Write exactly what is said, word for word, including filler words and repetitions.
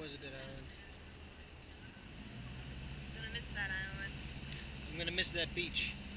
Elizabeth Island. Gonna miss that island. I'm gonna miss that beach.